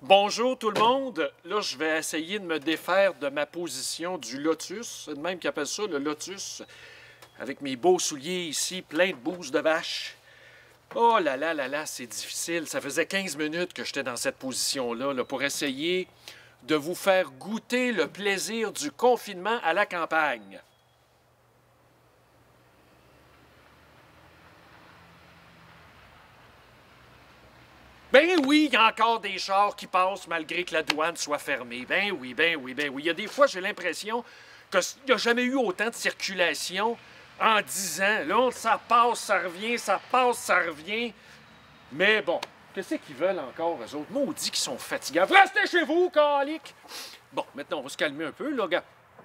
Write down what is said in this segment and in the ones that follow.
Bonjour tout le monde. Là, je vais essayer de me défaire de ma position du lotus. C'est de même qu'ils appellent ça, le lotus. Avec mes beaux souliers ici, plein de bouse de vache. Oh là là là là, c'est difficile. Ça faisait 15 minutes que j'étais dans cette position-là là, pour essayer de vous faire goûter le plaisir du confinement à la campagne. Ben oui, il y a encore des chars qui passent malgré que la douane soit fermée. Ben oui, ben oui, ben oui. Il y a des fois, j'ai l'impression qu'il n'y a jamais eu autant de circulation en 10 ans. Là, ça passe, ça revient, ça passe, ça revient. Mais bon, qu'est-ce qu'ils veulent encore, eux autres? Maudits qui sont fatigants. Restez chez vous, calique! Bon, maintenant, on va se calmer un peu, là, gars.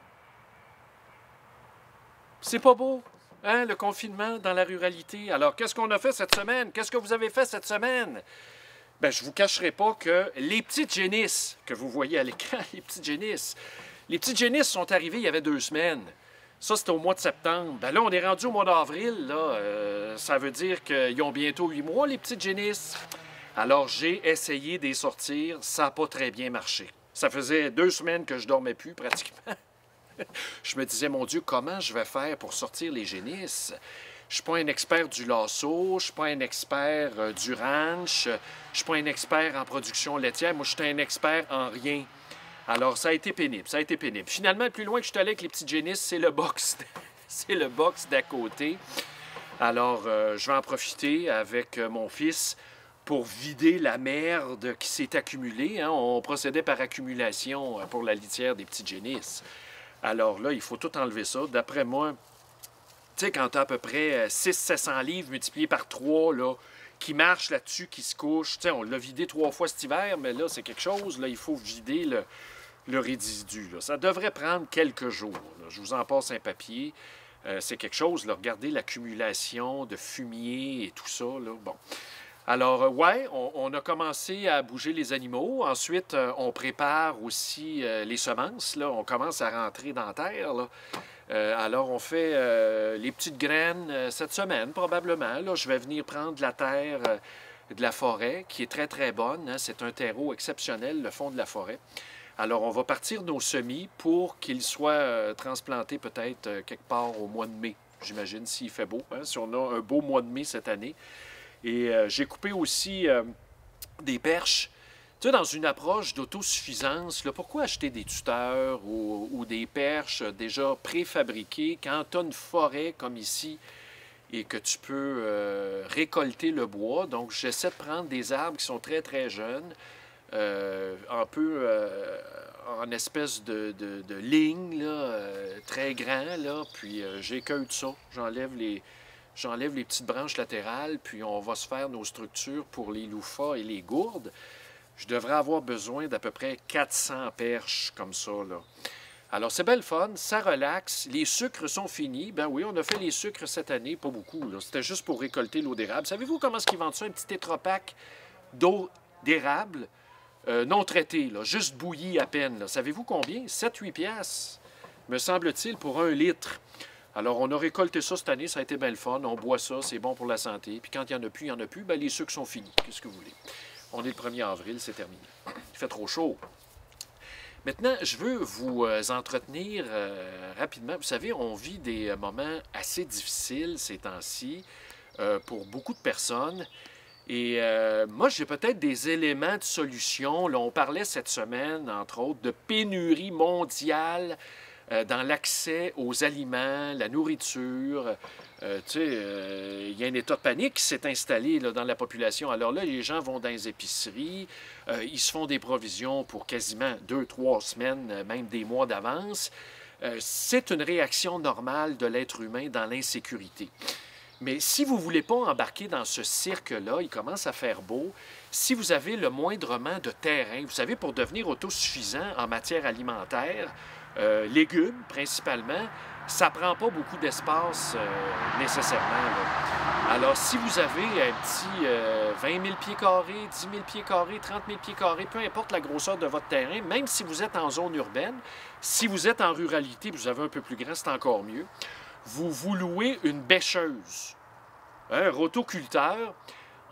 C'est pas beau, hein, le confinement dans la ruralité. Alors, qu'est-ce qu'on a fait cette semaine? Qu'est-ce que vous avez fait cette semaine? Ben, je ne vous cacherai pas que les petites génisses que vous voyez à l'écran, les petites génisses sont arrivées il y avait 2 semaines. Ça, c'était au mois de septembre. Ben là, on est rendu au mois d'avril. Ça veut dire qu'ils ont bientôt 8 mois, les petites génisses. Alors, j'ai essayé de les sortir. Ça n'a pas très bien marché. Ça faisait 2 semaines que je ne dormais plus, pratiquement. Je me disais, mon Dieu, comment je vais faire pour sortir les génisses? Je ne suis pas un expert du lasso, je ne suis pas un expert du ranch, je ne suis pas un expert en production laitière. Moi, je suis un expert en rien. Alors, ça a été pénible, ça a été pénible. Finalement, le plus loin que je suis allé avec les petites génisses, c'est le box. C'est le box d'à côté. Alors, je vais en profiter avec mon fils pour vider la merde qui s'est accumulée. Hein. On procédait par accumulation pour la litière des petites génisses. Alors là, il faut tout enlever ça. D'après moi, tu sais, quand tu as à peu près 600-700 livres multipliés par 3, là, qui marchent là-dessus, qui se couchent. Tu sais, on l'a vidé 3 fois cet hiver, mais là, c'est quelque chose. Là, il faut vider le résidu. Là. Ça devrait prendre quelques jours. Là. Je vous en passe un papier. C'est quelque chose. Là. Regardez l'accumulation de fumier et tout ça. Là. Bon. Alors, ouais, on a commencé à bouger les animaux. Ensuite, on prépare aussi les semences. Là. On commence à rentrer dans la terre. Là. Alors, on fait les petites graines cette semaine, probablement. Là, je vais venir prendre de la terre de la forêt, qui est très, très bonne. Hein. C'est un terreau exceptionnel, le fond de la forêt. Alors, on va partir nos semis pour qu'ils soient transplantés peut-être quelque part au mois de mai, j'imagine, s'il fait beau. Hein, si on a un beau mois de mai cette année. Et j'ai coupé aussi des perches. Tu sais, dans une approche d'autosuffisance, là, pourquoi acheter des tuteurs ou des perches déjà préfabriquées quand tu as une forêt comme ici et que tu peux récolter le bois? Donc, j'essaie de prendre des arbres qui sont très, très jeunes, un peu en espèce de ligne, là, très grand, là, puis j'écueille tout ça. J'enlève les petites branches latérales, puis on va se faire nos structures pour les loufas et les gourdes. Je devrais avoir besoin d'à peu près 400 perches comme ça, là. Alors, c'est belle fun, ça relaxe. Les sucres sont finis. Ben oui, on a fait les sucres cette année, pas beaucoup. C'était juste pour récolter l'eau d'érable. Savez-vous comment est-ce qu'ils vendent ça? Un petit tétrapack d'eau d'érable non traitée, là, juste bouillie à peine. Savez-vous combien? 7-8 piastres, me semble-t-il, pour 1 litre. Alors, on a récolté ça cette année, ça a été bien le fun. On boit ça, c'est bon pour la santé. Puis quand il n'y en a plus, il n'y en a plus. Ben, les sucres sont finis. Qu'est-ce que vous voulez? On est le 1er avril, c'est terminé. Il fait trop chaud. Maintenant, je veux vous entretenir rapidement. Vous savez, on vit des moments assez difficiles ces temps-ci pour beaucoup de personnes. Et moi, j'ai peut-être des éléments de solution. Là, on parlait cette semaine, entre autres, de pénurie mondiale dans l'accès aux aliments, la nourriture. Il y a un état de panique qui s'est installé là, dans la population. Alors là, les gens vont dans les épiceries, ils se font des provisions pour quasiment 2-3 semaines, même des mois d'avance. C'est une réaction normale de l'être humain dans l'insécurité. Mais si vous ne voulez pas embarquer dans ce cirque-là, il commence à faire beau, si vous avez le moindrement de terrain, vous savez, pour devenir autosuffisant en matière alimentaire, légumes principalement, ça ne prend pas beaucoup d'espace nécessairement. Là. Alors, si vous avez un petit 20 000 pieds carrés, 10 000 pieds carrés, 30 000 pieds carrés, peu importe la grosseur de votre terrain, même si vous êtes en zone urbaine, si vous êtes en ruralité, vous avez un peu plus grand, c'est encore mieux, vous louez une bêcheuse, un rotoculteur.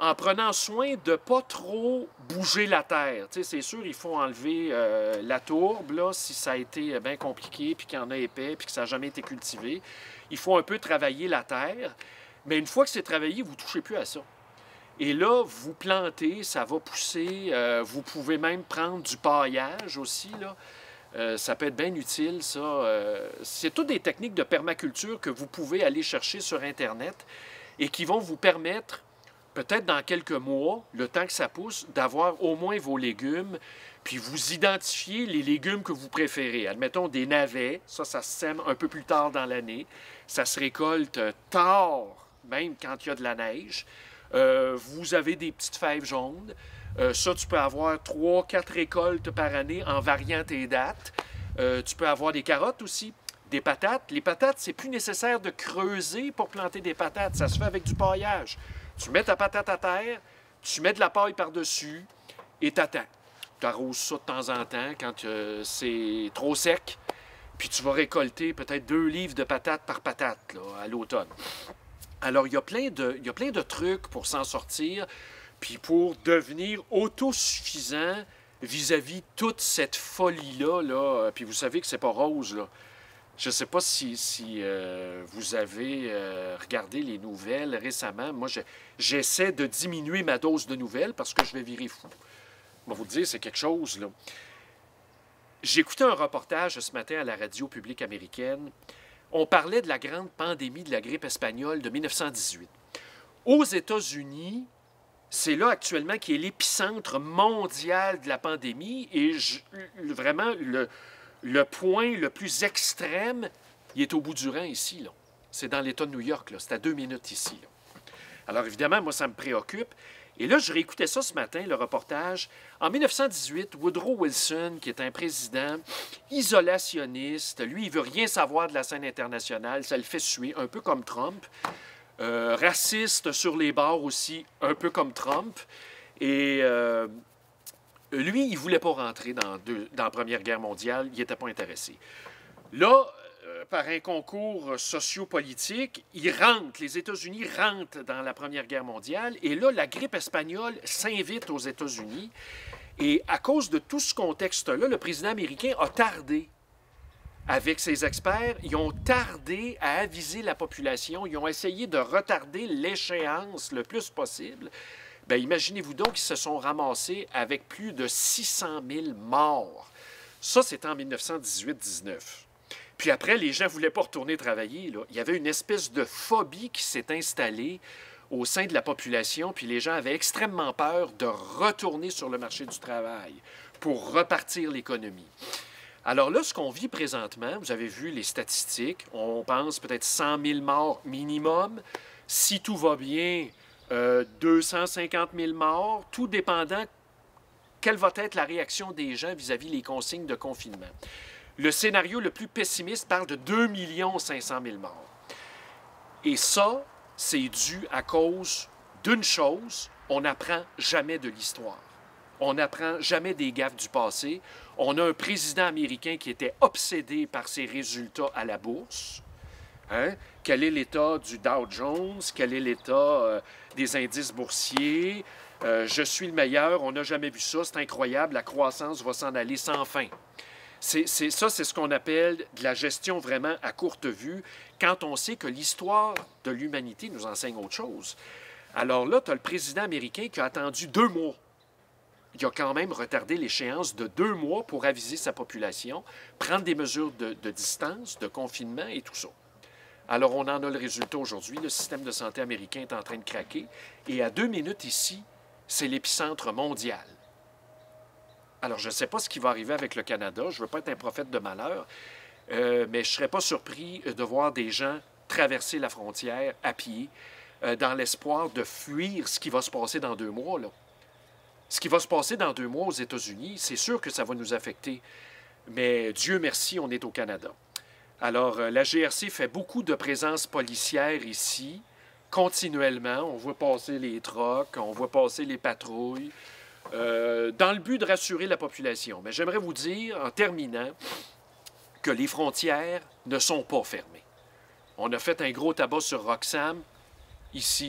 en prenant soin de ne pas trop bouger la terre. Tu sais, c'est sûr, il faut enlever la tourbe, là, si ça a été bien compliqué, puis qu'il y en a épais, puis que ça n'a jamais été cultivé. Il faut un peu travailler la terre, mais une fois que c'est travaillé, vous ne touchez plus à ça. Et là, vous plantez, ça va pousser. Vous pouvez même prendre du paillage aussi, là. Ça peut être bien utile, ça. C'est toutes des techniques de permaculture que vous pouvez aller chercher sur Internet et qui vont vous permettre, peut-être dans quelques mois, le temps que ça pousse, d'avoir au moins vos légumes, puis vous identifiez les légumes que vous préférez. Admettons des navets, ça se sème un peu plus tard dans l'année. Ça se récolte tard, même quand il y a de la neige. Vous avez des petites fèves jaunes. Ça, tu peux avoir 3-4 récoltes par année en variant tes dates. Tu peux avoir des carottes aussi, des patates. Les patates, c'est plus nécessaire de creuser pour planter des patates. Ça se fait avec du paillage. Tu mets ta patate à terre, tu mets de la paille par-dessus et t'attends. Tu arroses ça de temps en temps quand c'est trop sec. Puis tu vas récolter peut-être 2 livres de patates par patate là, à l'automne. Alors, il y a plein de trucs pour s'en sortir, puis pour devenir autosuffisant vis-à-vis toute cette folie-là. Là. Puis vous savez que c'est pas rose, là. Je ne sais pas si vous avez regardé les nouvelles récemment. Moi, j'essaie de diminuer ma dose de nouvelles parce que je vais virer fou. Je vais vous dire, c'est quelque chose, là. J'ai écouté un reportage ce matin à la radio publique américaine. On parlait de la grande pandémie de la grippe espagnole de 1918. Aux États-Unis, c'est là actuellement qui est l'épicentre mondial de la pandémie et vraiment le point le plus extrême, il est au bout du rang ici. Là. C'est dans l'État de New York, c'est à 2 minutes ici. Là. Alors évidemment, moi, ça me préoccupe. Et là, je réécoutais ça ce matin, le reportage. En 1918, Woodrow Wilson, qui est un président isolationniste, lui, il ne veut rien savoir de la scène internationale, ça le fait suer, un peu comme Trump. Raciste sur les bords aussi, un peu comme Trump. Et lui, il ne voulait pas rentrer dans la Première Guerre mondiale, il n'était pas intéressé. Là, par un concours sociopolitique, les États-Unis rentrent dans la Première Guerre mondiale, et là, la grippe espagnole s'invite aux États-Unis. Et à cause de tout ce contexte-là, le président américain a tardé. Avec ses experts, ils ont tardé à aviser la population, ils ont essayé de retarder l'échéance le plus possible. Bien, imaginez-vous donc qu'ils se sont ramassés avec plus de 600 000 morts. Ça, c'était en 1918-19. Puis après, les gens ne voulaient pas retourner travailler. Là. Il y avait une espèce de phobie qui s'est installée au sein de la population, puis les gens avaient extrêmement peur de retourner sur le marché du travail pour repartir l'économie. Alors là, ce qu'on vit présentement, vous avez vu les statistiques, on pense peut-être 100 000 morts minimum. Si tout va bien, 250 000 morts, tout dépendant quelle va être la réaction des gens vis-à-vis les consignes de confinement. Le scénario le plus pessimiste parle de 2 500 000 morts. Et ça, c'est dû à cause d'une chose, on n'apprend jamais de l'histoire. On n'apprend jamais des gaffes du passé. On a un président américain qui était obsédé par ses résultats à la bourse. Hein? Quel est l'état du Dow Jones? Quel est l'état des indices boursiers? Je suis le meilleur, on n'a jamais vu ça, c'est incroyable, la croissance va s'en aller sans fin. C'est ce qu'on appelle de la gestion vraiment à courte vue, quand on sait que l'histoire de l'humanité nous enseigne autre chose. Alors là, tu as le président américain qui a attendu 2 mois. Il a quand même retardé l'échéance de 2 mois pour aviser sa population, prendre des mesures de distance, de confinement et tout ça. Alors, on en a le résultat aujourd'hui. Le système de santé américain est en train de craquer. Et à 2 minutes ici, c'est l'épicentre mondial. Alors, je ne sais pas ce qui va arriver avec le Canada. Je ne veux pas être un prophète de malheur, mais je ne serais pas surpris de voir des gens traverser la frontière à pied dans l'espoir de fuir ce qui va se passer dans 2 mois, là. Ce qui va se passer dans 2 mois aux États-Unis, c'est sûr que ça va nous affecter. Mais Dieu merci, on est au Canada. Alors, la GRC fait beaucoup de présence policière ici, continuellement. On voit passer les trocs, on voit passer les patrouilles, dans le but de rassurer la population. Mais j'aimerais vous dire, en terminant, que les frontières ne sont pas fermées. On a fait un gros tabac sur Roxham. Ici,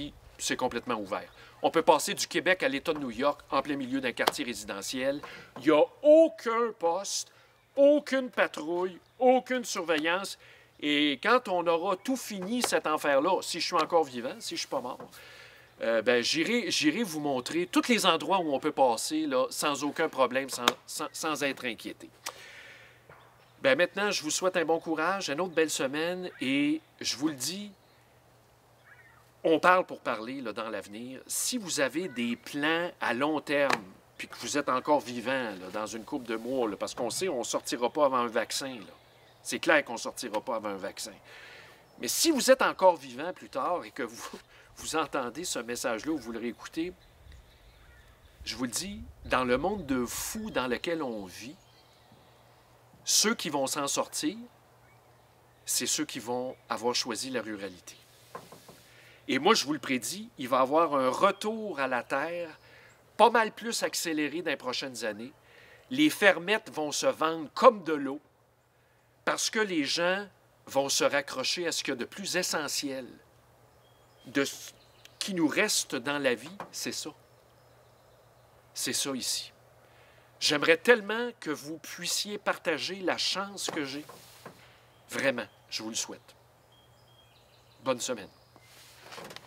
c'est complètement ouvert. On peut passer du Québec à l'État de New York en plein milieu d'un quartier résidentiel. Il n'y a aucun poste, aucune patrouille, aucune surveillance. Et quand on aura tout fini, cette enfer-là, si je suis encore vivant, si je ne suis pas mort, ben, j'irai vous montrer tous les endroits où on peut passer là, sans aucun problème, sans être inquiété. Ben, maintenant, je vous souhaite un bon courage, une autre belle semaine, et je vous le dis, on parle pour parler là, dans l'avenir. Si vous avez des plans à long terme, puis que vous êtes encore vivant là, dans une couple de mois, là, parce qu'on sait on ne sortira pas avant un vaccin. C'est clair qu'on ne sortira pas avant un vaccin. Mais si vous êtes encore vivant plus tard et que vous entendez ce message-là ou vous le réécoutez, je vous le dis, dans le monde de fous dans lequel on vit, ceux qui vont s'en sortir, c'est ceux qui vont avoir choisi la ruralité. Et moi, je vous le prédis, il va y avoir un retour à la terre pas mal plus accéléré dans les prochaines années. Les fermettes vont se vendre comme de l'eau parce que les gens vont se raccrocher à ce qu'il y a de plus essentiel. De ce qui nous reste dans la vie, c'est ça. C'est ça ici. J'aimerais tellement que vous puissiez partager la chance que j'ai. Vraiment, je vous le souhaite. Bonne semaine.